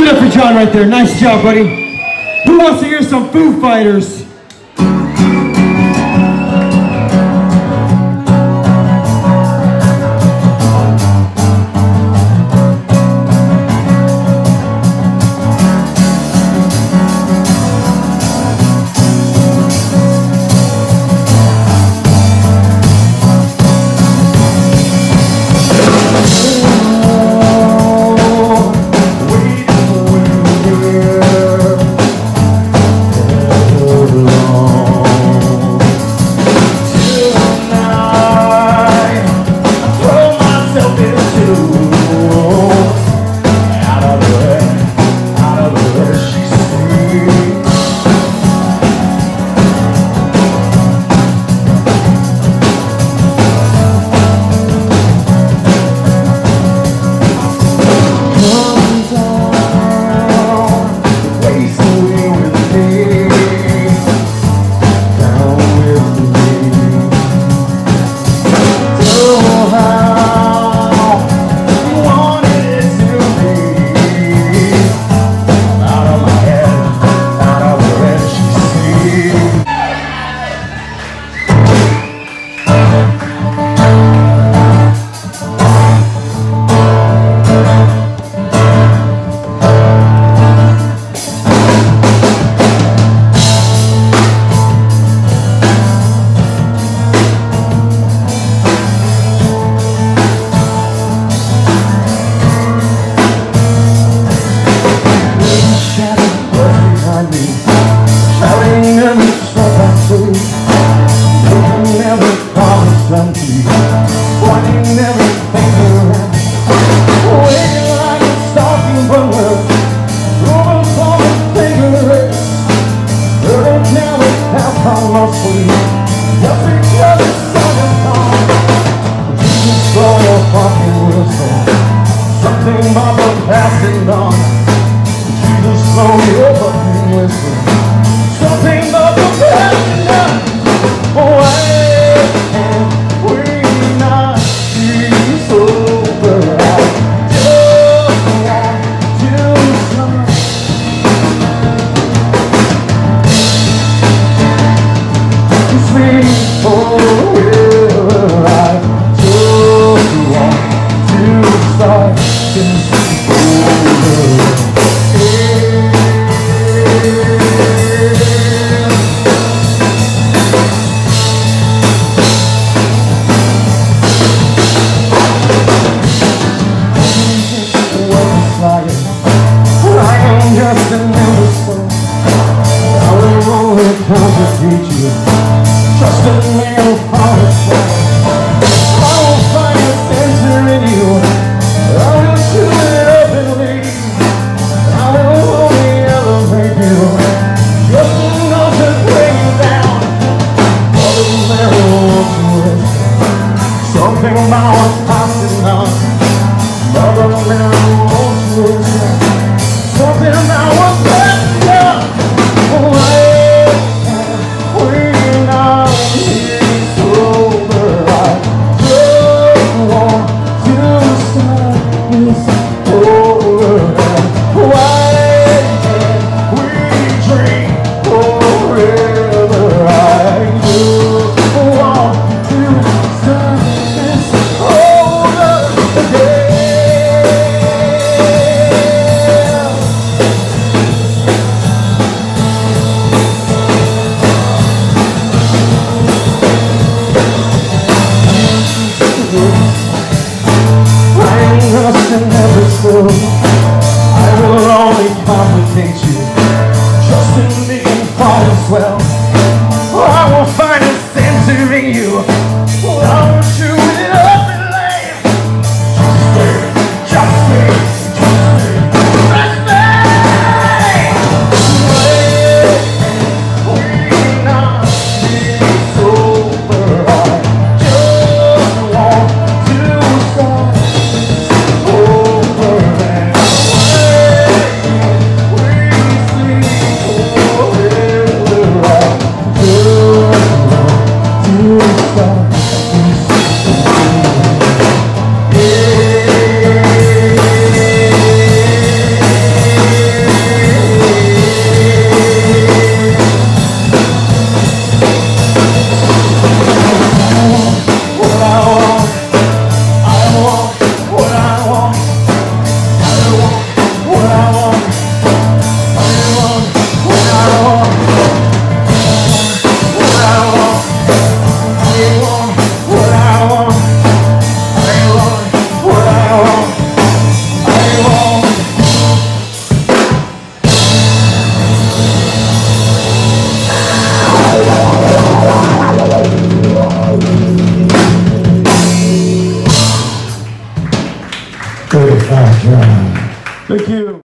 it up for John right there. Nice job, buddy. Who wants to hear some Foo Fighters? Something about the passing on. Jesus, slow your fucking whistle. Something about the passing on. Why can't we not be sober? I just want to start. Sweet forever. I just want to start. Just an imbecile. I will only complicate you. Trust in me, I'll fall apart. I will find a center in you. I will chew it up and leave. I will only elevate you. Just enough to bring you down. All the marijuana. Something about what's passing on. All the marijuana. Something about what's passing on. Why can't we not be sober? I just want to start this over. Why can't we drink forever? I just want to start this over again. I will only complicate you.